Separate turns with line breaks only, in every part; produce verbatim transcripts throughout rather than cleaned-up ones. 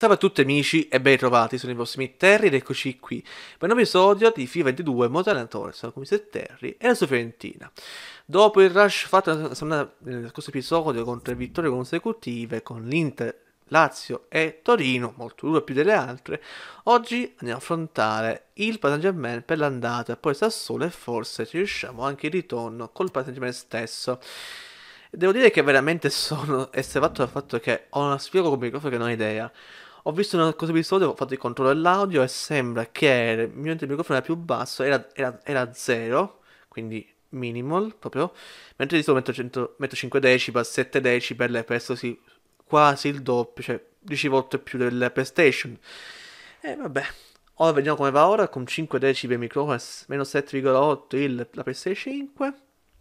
Ciao a tutti amici e ben ritrovati, sono i vostri Terry ed eccoci qui per un nuovo episodio di FIFA ventidue Modo Allenatore. Sono come se Terry e la sua Fiorentina. Dopo il rush fatto nel scorso episodio con tre vittorie consecutive con l'Inter, Lazio e Torino, molto duro più delle altre, oggi andiamo a affrontare il Paris Saint-Germain per l'andata e poi Sassuolo e forse ci riusciamo anche il ritorno col Paris Saint-Germain stesso. Devo dire che veramente sono estrefatto dal fatto che ho una spiego con il microfono che non ho idea. Ho visto in un corso episodio, ho fatto il controllo dell'audio e sembra che il mio microfono era più basso, era, era, era zero, quindi minimal proprio, mentre di solito metto, cento, metto cinque decibel, sette decibel e questo sì, quasi il doppio, cioè dieci volte più del PlayStation. E vabbè, ora vediamo come va ora, con cinque decibel il microfono, meno sette virgola otto il, la PlayStation cinque.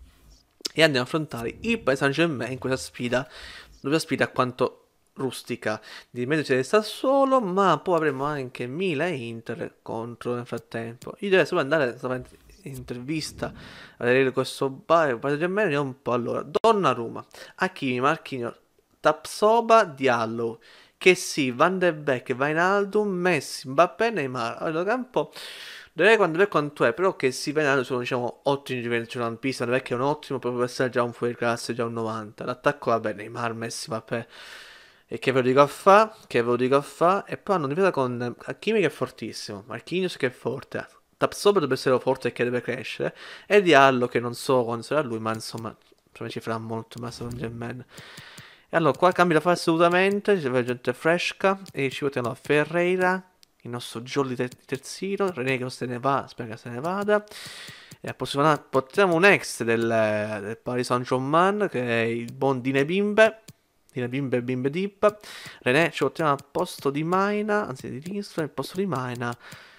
E andiamo a affrontare il Paris Saint-Germain in questa sfida, doppia sfida quanto rustica di mezzo del Sassuolo, ma poi avremo anche Milan e Inter contro nel frattempo. Io direi solo andare in intervista a vedere questo Paris Saint-Germain. Vediamo un po'. Allora, Donnarumma, Hakimi, Marquinhos, Tapsoba, Diallo, che sì, Van de Beek, Wijnaldum, Messi, Mbappé, Neymar. Allora, campo direi quando è quanto è, però che si vedono sono, diciamo, ottimi giocatori in pista, non è che è un ottimo, proprio per essere già un fuori classe, già un novanta. L'attacco, vabbè, Neymar, Messi, Mbappé. E che ve lo dico a fa, che ve lo dico a fa, e poi hanno difesa con Hakimi che è fortissimo, Marquinhos che è forte, Tapsoba dovrebbe essere forte e che deve crescere, e Diallo che non so quando sarà lui, ma insomma, ci farà molto, ma sarà un German. E allora, qua cambia da fare assolutamente, ci deve gente fresca, e ci votiamo Ferreira, il nostro jolly ter terzino, René che non se ne va, spero che se ne vada. E portiamo un ex del, del Paris Saint-Germain, che è il buon Dine Bimbe. Dine Bimbe Bimbe Dip. René ci portiamo al posto di Maina, anzi di Lindström, al posto di Maina.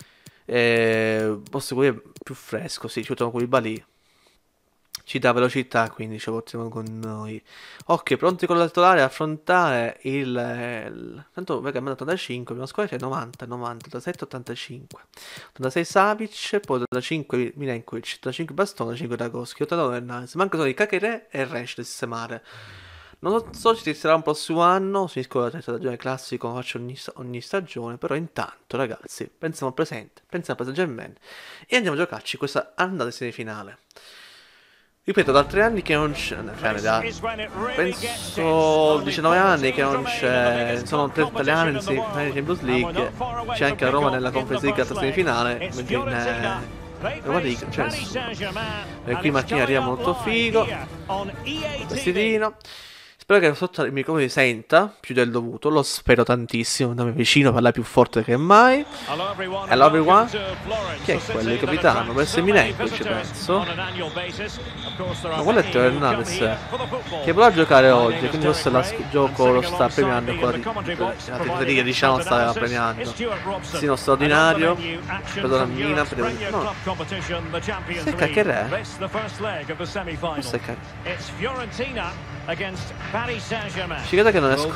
E posto qui più fresco, sì, ci portiamo Koulibaly. Ci dà velocità, quindi ci portiamo con noi. Ok, pronti con l'altolare a affrontare il... il tanto Vega è ottantacinque, prima squadra c'è novanta, novanta, ottantasette, ottantacinque. ottantasei Savic, poi ottantacinque Milenkovic, ottantacinque Bastone, ottantacinque Dragoschi, ottantanove Hernandez. Manca solo di Kakere e Rensch da sistemare. Non so se ci sarà un prossimo anno, finisco la terza stagione classico, come faccio ogni, ogni stagione, però intanto ragazzi, pensiamo al presente, pensiamo al Paris Saint-Germain e andiamo a giocarci questa andata in semifinale. Ripeto, da tre anni che non c'è, cioè, da, penso diciannove anni che non c'è, sono tre italiani in semifinale di Champions League, c'è anche la Roma nella Conference League alla semifinale, mentre in eh, Roma League, cioè nessuno. E qui Marchini arriva molto figo, vestitino. Spero che sotto il microfono si senta più del dovuto, lo spero tantissimo, andiamo vicino, parla più forte che mai. Hello everyone, chi è quello? Il capitano? Deve essere Milenkovic, penso. Ma quello è Teo Hernandez, che vorrà giocare oggi, quindi forse la gioco lo sta premiando con la tifoseria, diciamo, sta premiando. Sì, uno straordinario, perdona Mina, per no. Se caccherà? Questo è caccherà. Ci credo che non riesco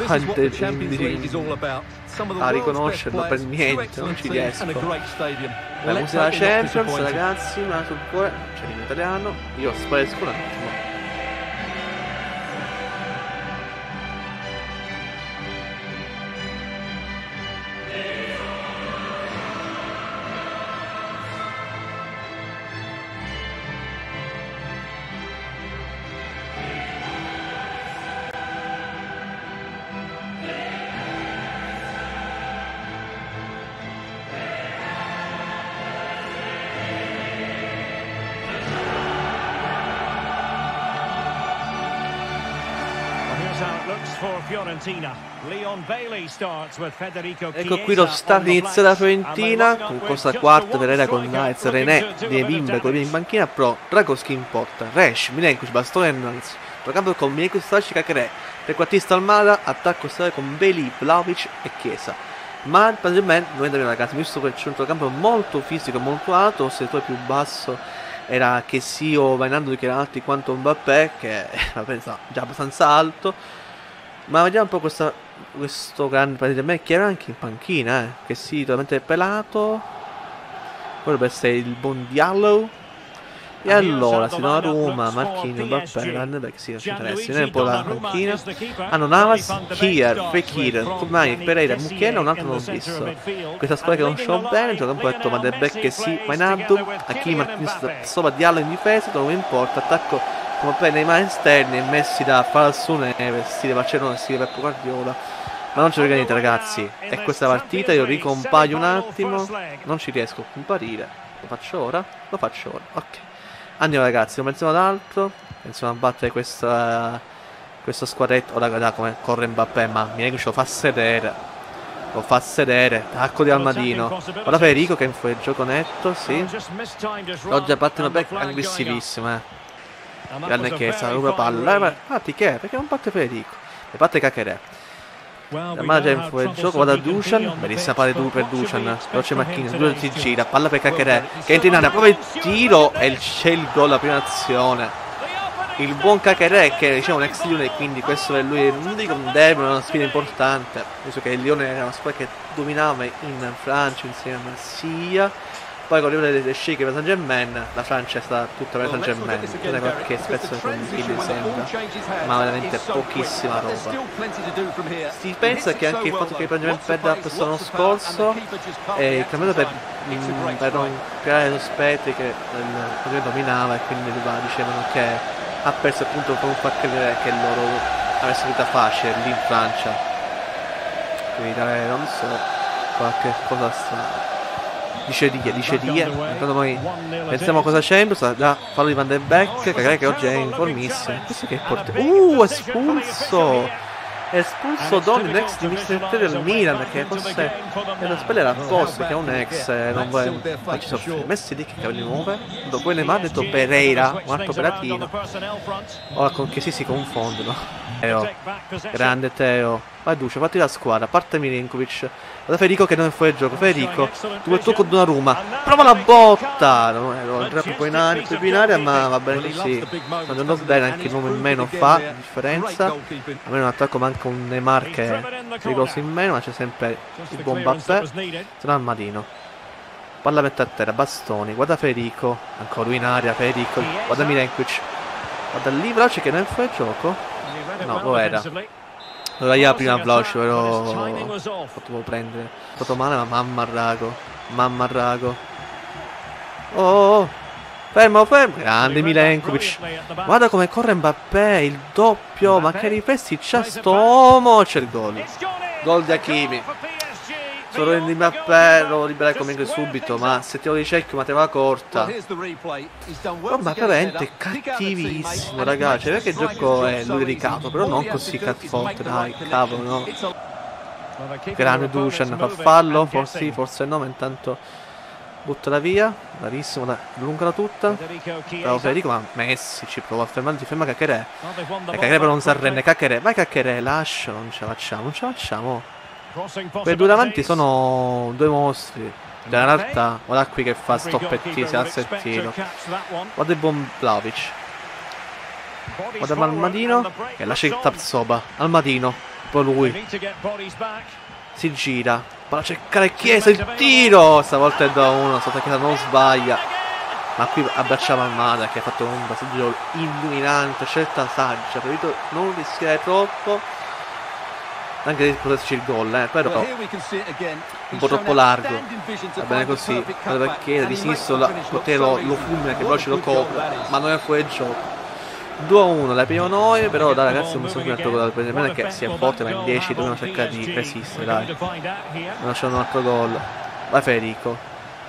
a riconoscerlo per niente, non ci riesco. La musica della Champions, ragazzi, ma sul cuore c'è in italiano, io sparisco un attimo. Ecco qui lo start inizia da Fiorentina con questa quarta Ferreira con Naez, René, De Bimbe con in banchina, pro Dragoschi in porta, Resch, Milenkovic, Bastone Hernandez, giocando con Milenkovic, Savic, Kakere, trequartista Almada, attacco stare con Beli, Vlahovic e Chiesa. Ma il Saint-Germain non è da ragazzi, visto che c'è un centrocampo molto fisico, molto alto, se tu è più basso era che sì o Wijnaldum che erano alti quanto Mbappé, che vabbè, già abbastanza alto. Ma vediamo un po' questa, questo grande partito. A me che era anche in panchina, eh, che sì, totalmente pelato. Poi dovrebbe essere il buon Diallo. E allora si dà Roma, Marchini, Mbappé, Vandenberg, sì, non ci interessa, viene un po' la panchina. Hanno Navas, Kier, Fekir, Kumai, Pereira, Mukiele, un altro non ho visto. Questa squadra che non so bene, gioca un po' detto Vandenberg che sì, Wijnaldum, Hakimi, Martinez sopra Diallo in difesa, non mi importa, attacco come bene nei mani esterni e messi da falso neve, stile Barcellona, stile Pep Guardiola. Ma non ci frega niente ragazzi, è questa partita, io ricompaio un attimo, non ci riesco a comparire, lo faccio ora, lo faccio ora, ok. Andiamo ragazzi, non pensiamo ad altro, pensiamo a battere questa, questo squadretto, ora guarda come corre Mbappé, ma mi lo fa sedere, lo fa sedere, tacco di Almadino, ora Federico che è in fuori gioco netto, sì, oggi a parte una back aggressivissima, eh. Grande Chiesa, ruba palla, ma infatti che è? Perché non parte Federico? E parte Cacherè. La mano in fuori gioco, vado a Dusan, bellissima palla per Dusan, veloce Macchini, Dusan si gira, palla per Cacherè, che entra in area, proprio il tiro e c'è il gol, la prima azione. Il buon Cacherè che diciamo un ex Lione, quindi questo per lui non dico un derby, ma una sfida importante, visto che il Lione era una squadra che dominava in Francia insieme a Marsiglia. Poi con l'arrivo delle Sceicche per San Germain, la Francia è stata tutta per San Germain, non è qualche spezzo di consigli sembra, ma veramente pochissima roba. Si pensa che anche il fatto che il San Germain perda questo anno scorso è cambiato per, in, per non creare sospetti che il San Germain dominava e quindi dicevano che ha perso appunto per non far credere che loro avessero vita facile lì in Francia. Quindi non so, qualche cosa strana. Dice Rie, dice Rie, intanto noi pensiamo a cosa c'è, da fallo di Van de Beek, che, che oggi è in formissimo. Questo che è portato. Uh, espulso! È espulso Donny, l'ex di mister del Milan, che forse è da spellere apposta, che è un ex, eh, non vuole farci soffrire. Messi lì che cavoli muove. Dopo ne ha detto Pereira, un altro operatino. Ora con che si si confondono. Teo, grande Teo. Vai Duce, fatti la squadra, parte Milinkovic. Guarda Federico che non è fuori gioco. Federico, tu vuoi tocco Donnarumma. Prova la botta! Non ero troppo in aria, in aria, ma va bene così. Sta andando bene, anche il nome in meno fa differenza. Almeno un attacco manca un Neymar che è pericoloso in meno, ma c'è sempre il buon Mbappé. Se no Almadino. Palla mette a terra, bastoni. Guarda Federico, ancora lui in aria, Federico. Guarda Milenkovic. Guarda lì veloce che non è fuori gioco. No, lo era. Allora io la prima veloce, però potevo prendere. Ho fatto male, ma mamma rago. Mamma rago. Oh, oh, oh. Fermo, fermo. Grande Milenkovic. Guarda come corre Mbappé, il doppio. Ma che riflessi c'ha sto uomo. C'è il gol. Gol di Hakimi. Solo di Mbappé lo liberai come subito, ma se te lo ricecchio ma te va corta. Oh, ma veramente cattivissimo ragazzi, perché il gioco è luricato, però non così forte, dai, cavolo, no. Grande Dusan, fa fallo, forse sì, forse no, ma intanto buttala via, bravissimo, dai, allungala tutta. Bravo Federico, ma Messi ci prova a fermare, ti ferma Cacherè. E Cacherè però non si arrende, Cacherè, vai Cacherè, lascia, non ce la facciamo, non ce la facciamo. Quei due davanti sono due mostri. Della realtà, guarda qui che fa stoppettino, si alza il tiro. Guarda il buon Vlahovic. Guarda Almadino, che lascia il Tapsoba. Almadino, poi lui. Si gira. Va a cercare Chiesa, il tiro! Stavolta è da uno, stavolta Chiesa non sbaglia. Ma qui abbracciamo Almada che ha fatto un passaggio illuminante, scelta saggia, preferito non rischiare troppo. Anche di poterci il gol, eh, però un po' troppo largo. Va bene così. Guarda perché di sinistra lo, lo fulmina che veloce lo copre, ma non è fuori gioco. due a uno, la prima noi, però dai ragazzi non so più un altro gol da prendere, che si è forte, ma in dieci dobbiamo cercare di resistere, dai. Non c'è un altro gol. Vai Federico.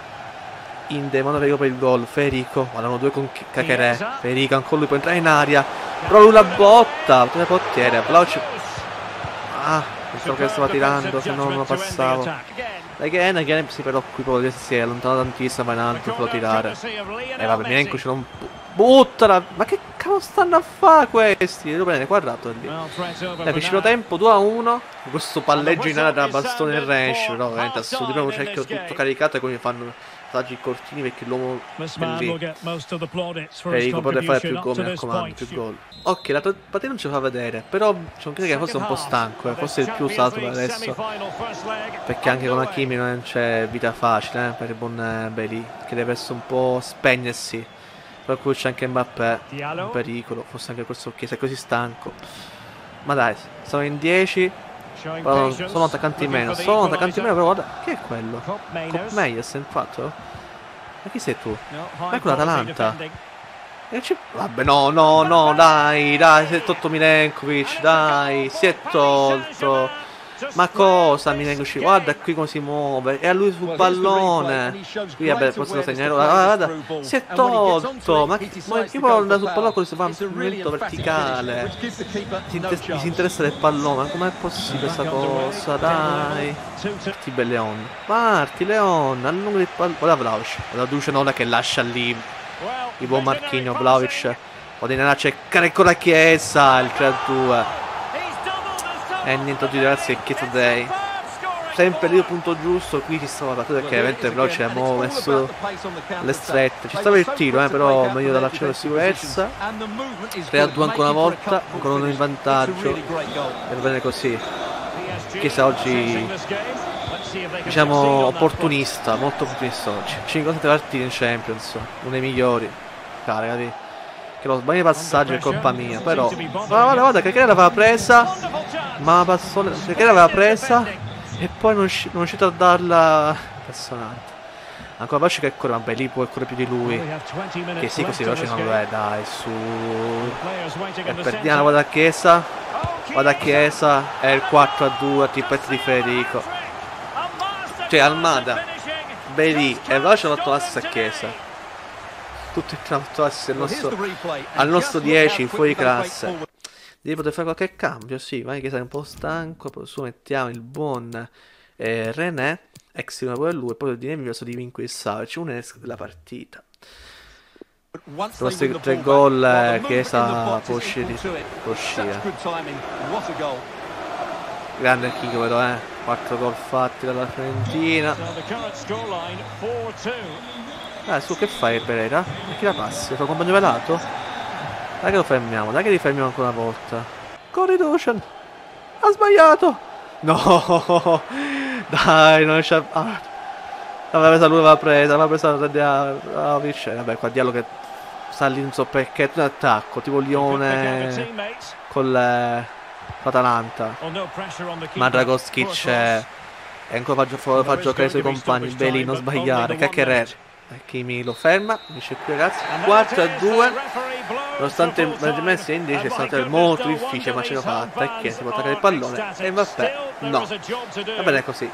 In devono Federico per il gol. Federico, guardano due con Cacherè. Federico ancora lui può entrare in aria. Però lui la botta, come portiere, veloce. Ah, pensavo che stava tirando, se no non lo passavo. Again, again, sì, però qui proprio si è allontanato tantissimo, ma in alto può tirare. E eh, vabbè, Milenkovic non buttala. Ma che cavolo stanno a fare questi? Devo prendere quadrato lì. Dai, vicino tempo, due a uno. Questo palleggio in aria da bastone e range, però veramente assurdo. Proprio cerchio tutto caricato e come fanno passaggi cortini perché l'uomo è lì. Federico potrebbe fare più gol, mi raccomando, più gol. Ok, la partita non ce la fa vedere, però c'è un che forse è un po' stanco, eh. Forse è il più usato per adesso. Perché anche con Hakimi non c'è vita facile, eh, per il buon Bailey, che deve essere un po' spegnersi. Poi qui c'è anche Mbappé, un pericolo, forse anche questo Chiesa è così stanco. Ma dai, sono in dieci, sono attaccanti in meno, sono attaccanti in meno, però guarda, che è quello? Cop Meyers è fatto? Ma chi sei tu? Ecco l'Atalanta. Vabbè, no, no, no, dai, dai, si è tolto Milenkovic, dai, si è tolto. Ma cosa Milenkovic? Guarda qui come si muove, e a lui sul pallone. Qui vabbè, forse lo segnalo. Guarda, si è tolto. Ma, ma io voglio andare sul pallone con questo movimento verticale. Si mi si interessa del pallone, ma com'è possibile questa cosa? Dai. Parti Leon. Parti Leon, allunga il pallone. Guarda Vlahovic, la Duce Nola che lascia lì il buon Marchino. Vlahovic può andare a cercare con la Chiesa, il tre a due. E niente di ragazzi, è Chiesa Day. Sempre lì il punto giusto, qui ci stava la partita perché veramente veloce abbiamo messo le strette. Ci stava il tiro, eh, però meglio dall'accento di sicurezza. tre a due ancora una volta, ancora uno in vantaggio. E va bene così. Chiesa oggi, diciamo, opportunista, molto opportunista oggi. cinquanta partite in Champions, uno dei migliori. Cari, che lo sbaglio di passaggio è colpa mia, però guarda, guarda che l'aveva presa, ma passò, che l'aveva presa e poi non, non è riuscito a darla personale. Ancora Vasci che corre, vabbè lì può correre più di lui, che sì, così veloce non lo è, dai, su. E perdiamo, guarda Chiesa, guarda Chiesa, è il quattro a due, tripletta di Federico, cioè Almada, Belì e veloce ha fatto l'assist a Chiesa. Tutto il tratto al nostro, al nostro dieci fuori classe. Devi poter fare qualche cambio, sì, vai che sei un po' stanco. Poi su mettiamo il buon eh, René, ex di pure lui, e poi di verso di Vinco Savic, uno esce della partita. I nostri tre gol eh, Chiesa può uscire, può uscire. Grande Chico però, eh, quattro gol fatti dalla Fiorentina. Dai, su, che fai Pereira? E chi la passi? Il tuo compagno velato? Dai che lo fermiamo, dai che li fermiamo ancora una volta. Corri Dusan! Ha sbagliato! No! Dai, non c'è... Ah. L'aveva presa lui, l'aveva presa, l'aveva presa la vicenda. Vabbè, qua Diallo che sta lì, non so perché, un attacco, tipo Lione con l'Atalanta. Ma Dragoskic è... E ancora fa, fa giocare i suoi compagni, Belì, non sbagliare, Caccherere. Kimi lo ferma, dice qui ragazzi, quattro a due, nonostante il Messi invece è stato molto difficile, ma ce l'ho fatta, e che si può attaccare il pallone, e vabbè, no, va bene così.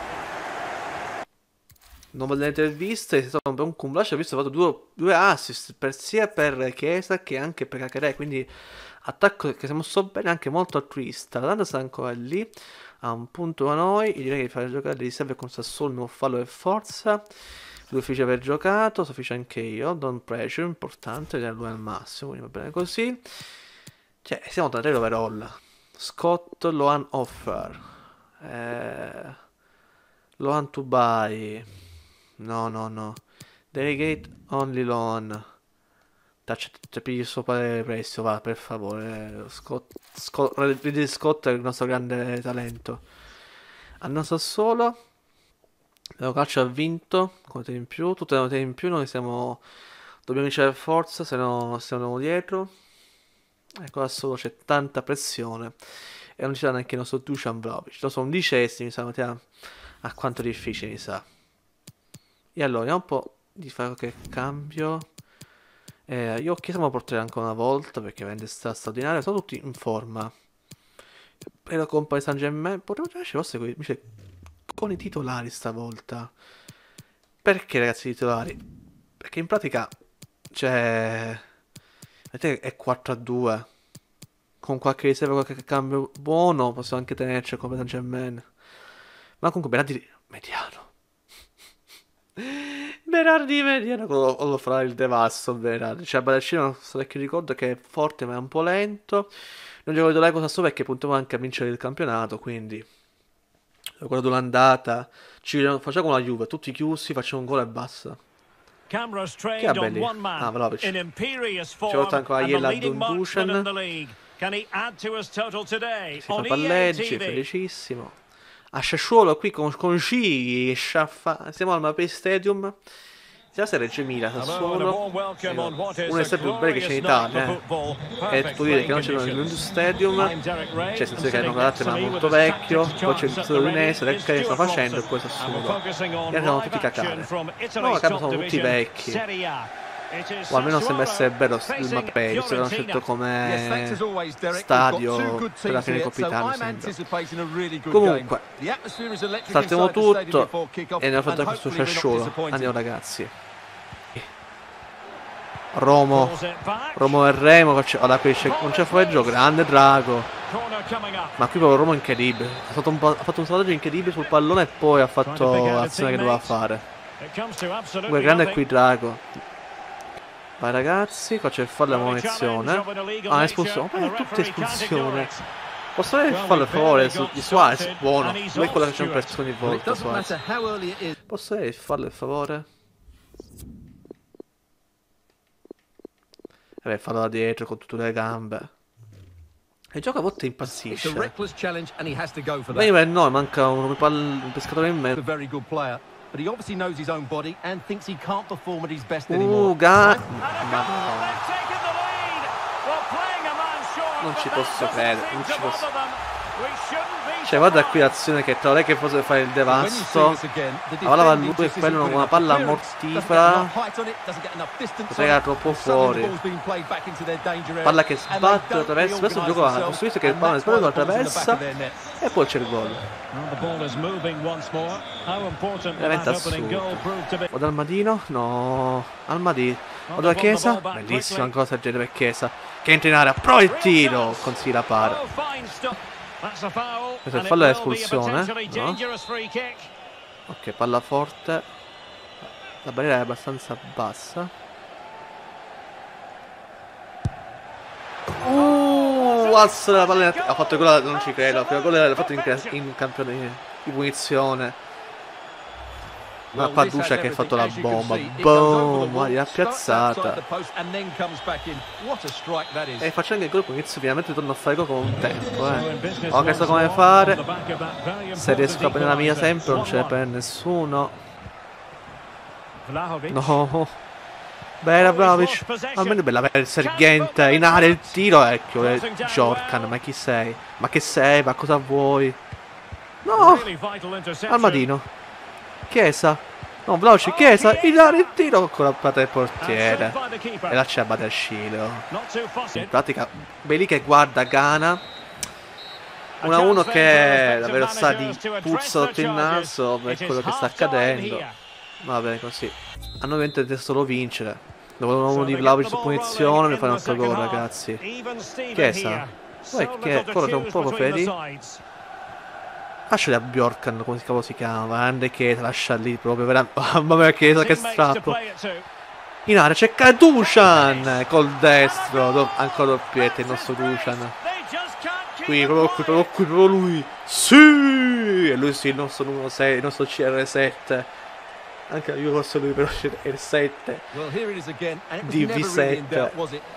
Non delle interviste, è stato un buon cumulato, ho visto, ho fatto due, due assist, per, sia per Chiesa che anche per Caccherè, quindi attacco che si è mosso bene, anche molto altruista. L'Atalanta sta ancora lì, a un punto a noi, io direi di fare giocare di serve con Sassuolo, non fallo e forza. Due uffici aver giocato, sufficio anche io, don't pressure, importante, vedere lui al massimo, quindi va bene così. Cioè, siamo da tre overall. Scott, Loan offer. Eh, Loan to buy. No, no, no. Delegate only loan. Touch, pigli sopra il prezzo, va, per favore. Scott, Scott, Ridley Scott è il nostro grande talento. Al nostro solo. Il calcio ha vinto, con te in più, tutte le te in più, noi siamo, dobbiamo vincere forza, se no siamo dietro. Ecco, da solo c'è tanta pressione e non c'è neanche il nostro Dusan Vlahovic. Lo sono undicesimi, mi sa, a, a quanto difficile mi sa. E allora, vediamo un po' di fare qualche cambio. Eh, io ho chiesto ma porterei ancora una volta perché veramente sta straordinario, sono tutti in forma. E la compa di San Germain, potremmo giocare forse qui, invece con i titolari stavolta. Perché ragazzi i titolari? Perché in pratica c'è, vedete, è quattro a due. Con qualche riserva, qualche cambio buono possiamo anche tenerci come San Germain. Ma comunque Berardi mediano. Berardi mediano lo, lo farà il devasto Berardi. Cioè Balaccino non so che ricordo che è forte ma è un po' lento. Non gioco vedere cosa so perché puntiamo anche a vincere il campionato, quindi guardo l'andata, ci facciamo la Juve, tutti chiusi, facciamo un gol e basta. Che è belli. Ah, Vlahovic. Ci ho fatto ancora ieri la Dusan. Si fa palleggi, felicissimo. A Sassuolo qui con, con G, siamo al Mapei Stadium. sia se Reggio Emilia, Sassuolo, uno dei stadi più belli che c'è in Italia, eh. E tutto dire che non c'è l'Olympus Stadium, cioè nel senso che hanno carattere ma molto vecchio, poi c'è il stadio udinese, del che sta facendo e poi Sassuolo. E erano tutti cacare. No, a capo sono tutti vecchi. O almeno sembra essere bello il Mapei, visto che l'hanno scelto come stadio per la fine di Coppa Italia, comunque, saltiamo tutto e andiamo a fare questo cesciolo. Andiamo ragazzi. Romo, Romo e Remo, ora qui non c'è fuori gioco, grande Drago. Ma qui proprio Romo è incredibile, ha fatto un, ha fatto un salvataggio incredibile sul pallone e poi ha fatto l'azione che doveva fare. Comunque grande qui Drago. Vai ragazzi, qua c'è il fallo e la munizione. Ah, espulsione, ma è tutta espulsione. Posso avere il fallo a favore su, di Suarez? Buono, non è quello che c'è un pezzo ogni volta Suarez. Posso avere il fallo a favore? Vabbè, fallo da dietro con tutte le gambe. E gioca a volte impazzisce. Ma io no, manca un, un pescatore in mezzo.
But he obviously knows his own body and thinks he can't perform at his best anymore.
Uh, ga... Non ci posso credere, non ci posso. Cioè guarda qui l'azione che tra lei che fosse fare il devasto. Ora va lui e quello con una palla mortifera. Poteva troppo fuori. Palla che sbatte attraverso. Questo il gioco ha costruito che il pallone sbatte lo attraversa. E poi c'è il gol. Veramente assurdo. O dal Madino? No. Al Madino. O dalla Chiesa? Bellissima cosa del genere per Chiesa. Che entra in area, prova il tiro. Consigli la pare. Questo è il fallo dell'espulsione, no? Ok, palla forte. La barriera è abbastanza bassa. Uh, alza la palla. Ha fatto quella, non ci credo. La prima gol l'ha fatto in, in campione di punizione. Una Paduccia che ha fatto la bomba. Boom, l'ha piazzata. E facendo il gol con inizio finalmente torno a fare gol con un tempo, eh. Ho che so come fare. Se riesco a prendere la mia sempre non ce ne prende nessuno. No. Bella Vlahovic. Almeno bella per il sergente. In area il tiro, ecco. Eh, Jorkan, ma chi sei? Ma che sei? Ma cosa vuoi? No. Al Madino. Chiesa, no, Vlahovic, Chiesa, in area il tiro con la plata del portiere e la c'è a Badascilo. In pratica Bailey che guarda Ghana uno a uno che davvero sa di puzza sotto il naso per quello che sta accadendo. Vabbè, così hanno ovviamente solo vincere. Dopo uno di Vlahovic su punizione ne fanno un altro gol ragazzi. Chiesa, poi che corre un po' Fedi. Lasciali a Bjorkan, come si, si chiama, grande Chiesa, lascia lì proprio, veramente, mamma mia Chiesa che strappo. In area c'è Dusan col destro, ancora doppietta il nostro Dusan. Qui, proprio qui, proprio qui, proprio lui. Sì! E lui sì, il nostro numero sei, il nostro C R sette. Anche io forse lui però c'è il sette. D V sette.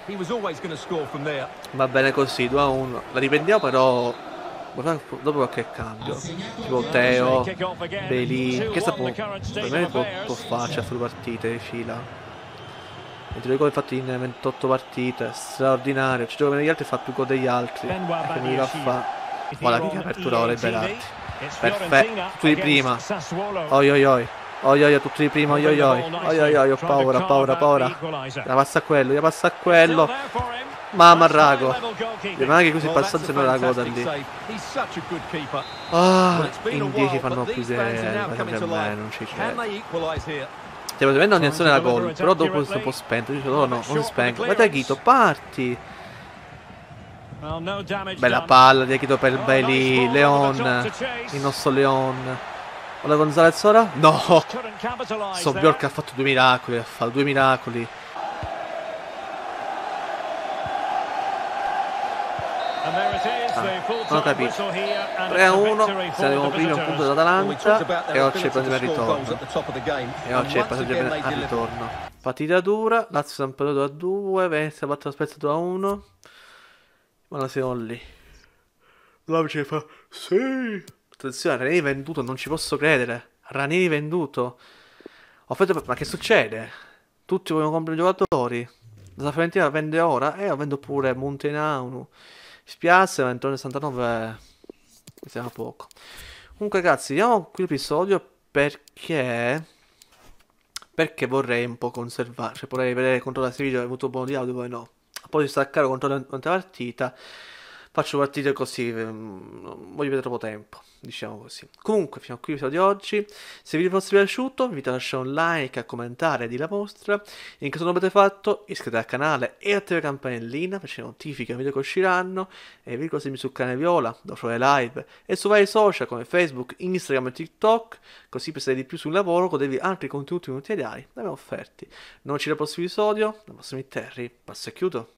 Va bene così, due a uno. La riprendiamo però dopo qualche cambio, tipo Teo, Bailey, che sta può, per me può, può farci a fare partite di fila. ventidue gol fatti in ventotto partite, straordinario, ci gioca bene gli altri e fa più gol degli altri. E quindi va a fa. Guarda che apertura ora è Berardi. Perfetto, tutti di prima. Oi oi oi. Oi oi oi, tutti di prima, oi oi oi. Oi oi oi, ho paura, paura, paura. La passa a quello, la passa a quello. Mamma Rago. Ma anche così passando se non la goda lì. Ah, in dieci fanno più di me, non ci credo. Stiamo avendo un'azione da gol, però dopo si può spento. Dice, oh no, non si spengo. Guarda Ghito, parti. Bella palla di Ghito per Bailey, Leon, il nostro Leon. Ora Gonzalez ora? No! So Bjork ha fatto due miracoli, ha fatto due miracoli. Ah, non ho capito. tre a uno, saremo primi a un punto dell'Atalanta e oggi c'è il primo ritorno. E oggi c'è il passaggio al ritorno. Partita dura, Lazio sempre due a due, Venezia batte la Spezia due a uno. Ma la siamo lì. Vlahovic fa sì. Attenzione, Ranieri venduto, non ci posso credere. Ranieri venduto. Ho fatto, ma che succede? Tutti vogliono comprare giocatori. La Fiorentina vende ora? E io vendo pure Munteanu. Mi spiace, ventotto sessantanove mi sembra poco. Comunque ragazzi, vediamo qui l'episodio perché... Perché vorrei un po' conservare, cioè vorrei vedere, controllare se video, ho avuto un po' di audio, poi no. Poi di staccare, controllare un'altra partita. Faccio partite così, ehm, non voglio vedere troppo tempo, diciamo così. Comunque, fino a qui l'episodio di oggi. Se il video vi fosse piaciuto, vi invito a lasciare un like, a commentare e di la vostra. In caso non l'avete fatto, iscrivetevi al canale e attivate la campanellina per ricevere notifiche ai video che usciranno. E vi ricordo sul canale Viola, dove fare live e su vari social come Facebook, Instagram e TikTok. Così per sapere di più sul lavoro, godevi altri contenuti multimediali da me offerti. Non ci vediamo al prossimo episodio, dal prossimo Terry, passo e chiudo.